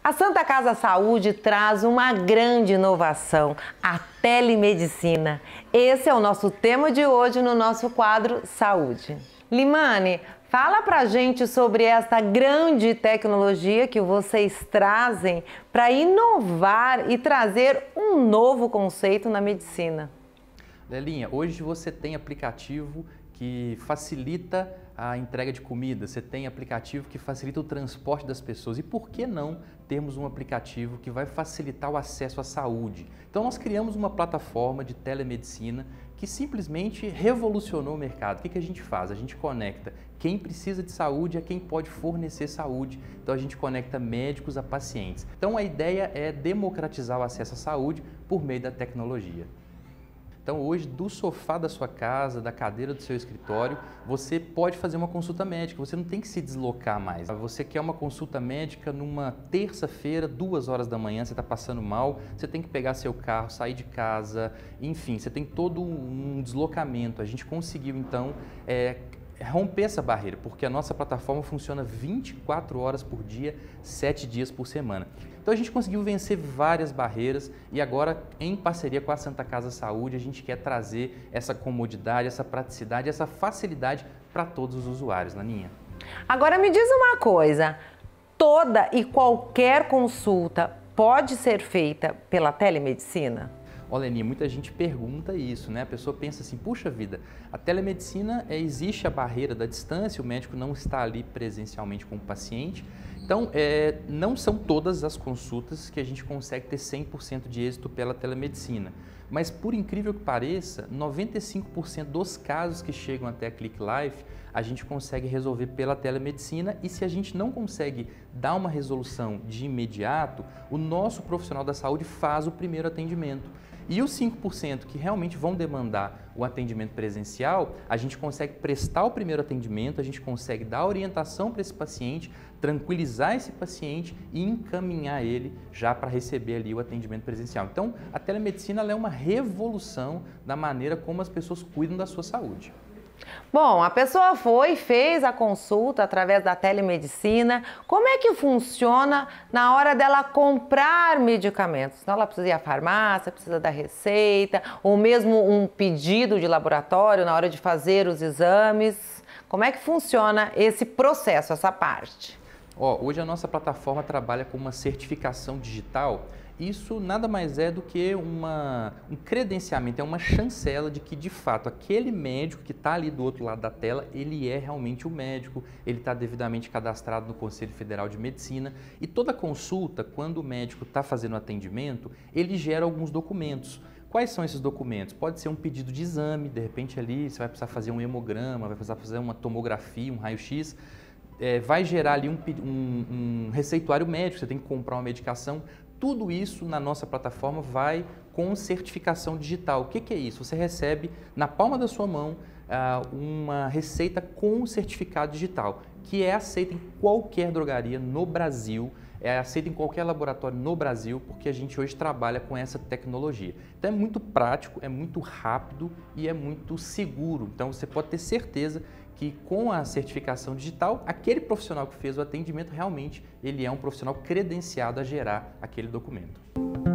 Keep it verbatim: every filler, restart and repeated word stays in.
A Santa Casa Saúde traz uma grande inovação, a telemedicina. Esse é o nosso tema de hoje no nosso quadro Saúde. Limane, fala pra gente sobre essa grande tecnologia que vocês trazem para inovar e trazer um novo conceito na medicina. Lelinha, hoje você tem aplicativo que facilita a entrega de comida, você tem aplicativo que facilita o transporte das pessoas. E por que não termos um aplicativo que vai facilitar o acesso à saúde? Então nós criamos uma plataforma de telemedicina que simplesmente revolucionou o mercado. O que que a gente faz? A gente conecta quem precisa de saúde a quem pode fornecer saúde. Então a gente conecta médicos a pacientes. Então a ideia é democratizar o acesso à saúde por meio da tecnologia. Então hoje, do sofá da sua casa, da cadeira do seu escritório, você pode fazer uma consulta médica, você não tem que se deslocar mais. Você quer uma consulta médica numa terça-feira, duas horas da manhã, você está passando mal, você tem que pegar seu carro, sair de casa, enfim, você tem todo um deslocamento. A gente conseguiu então é, romper essa barreira, porque a nossa plataforma funciona vinte e quatro horas por dia, sete dias por semana. Então a gente conseguiu vencer várias barreiras e agora, em parceria com a Santa Casa Saúde, a gente quer trazer essa comodidade, essa praticidade, essa facilidade para todos os usuários, Laninha. Agora me diz uma coisa, toda e qualquer consulta pode ser feita pela telemedicina? Olha, Leninha, muita gente pergunta isso, né? A pessoa pensa assim, puxa vida, a telemedicina, é, existe a barreira da distância, o médico não está ali presencialmente com o paciente. Então, é, não são todas as consultas que a gente consegue ter cem por cento de êxito pela telemedicina. Mas, por incrível que pareça, noventa e cinco por cento dos casos que chegam até a Click Life, a gente consegue resolver pela telemedicina e se a gente não consegue dar uma resolução de imediato, o nosso profissional da saúde faz o primeiro atendimento. E os cinco por cento que realmente vão demandar o atendimento presencial, a gente consegue prestar o primeiro atendimento, a gente consegue dar orientação para esse paciente, tranquilizar esse paciente e encaminhar ele já para receber ali o atendimento presencial. Então, a telemedicina ela é uma revolução da maneira como as pessoas cuidam da sua saúde. Bom, a pessoa foi, fez a consulta através da telemedicina. Como é que funciona na hora dela comprar medicamentos? Então, ela precisa ir à farmácia, precisa da receita, ou mesmo um pedido de laboratório na hora de fazer os exames. Como é que funciona esse processo, essa parte? Ó, hoje a nossa plataforma trabalha com uma certificação digital. Isso nada mais é do que uma, um credenciamento, é uma chancela de que, de fato, aquele médico que está ali do outro lado da tela, ele é realmente o médico, ele está devidamente cadastrado no Conselho Federal de Medicina e toda consulta, quando o médico está fazendo o atendimento, ele gera alguns documentos. Quais são esses documentos? Pode ser um pedido de exame, de repente ali você vai precisar fazer um hemograma, vai precisar fazer uma tomografia, um raio-x, é, vai gerar ali um, um, um receituário médico, você tem que comprar uma medicação. Tudo isso na nossa plataforma vai com certificação digital. O que que é isso? Você recebe na palma da sua mão uh, uma receita com certificado digital, que é aceita em qualquer drogaria no Brasil, é aceita em qualquer laboratório no Brasil, porque a gente hoje trabalha com essa tecnologia. Então é muito prático, é muito rápido e é muito seguro. Então você pode ter certeza que com a certificação digital, aquele profissional que fez o atendimento, realmente ele é um profissional credenciado a gerar aquele documento.